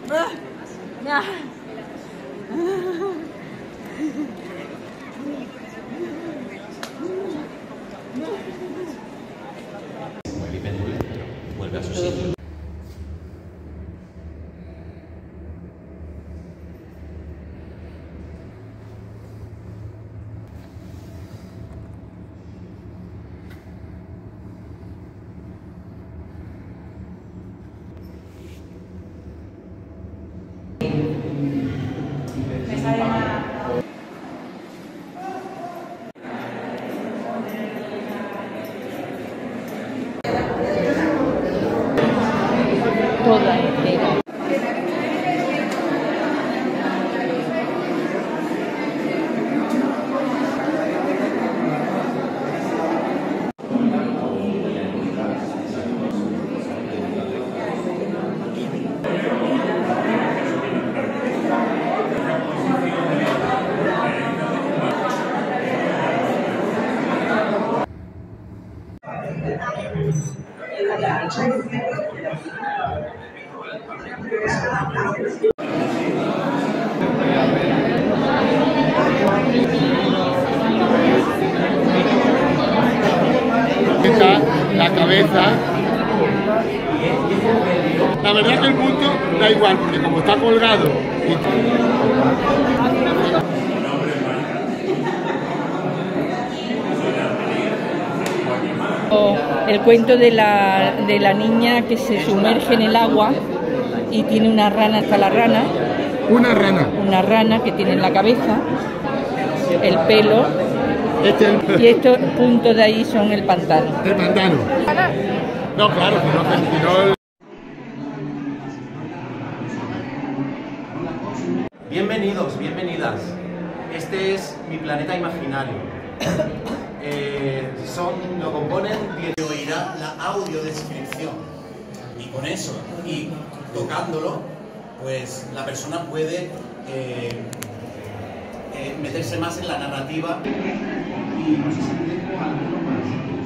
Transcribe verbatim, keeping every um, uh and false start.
Mueve y pendule, vuelve a su sitio. Me sale nada. Toda entera. La cabeza. La verdad es que el punto da igual, porque como está colgado y... El cuento de la, de la niña que se sumerge en el agua y tiene una rana, hasta la rana. Una rana. Una rana que tiene en la cabeza, el pelo. Este es el... Y estos puntos de ahí son el pantano. El pantano. No, claro, si no, si no... Bienvenidos, bienvenidas. Este es mi planeta imaginario. Eh, son, lo componen, oirá la audiodescripción. Y con eso, y tocándolo, pues la persona puede eh, eh, meterse más en la narrativa. Y no sé si me dejo alguno más.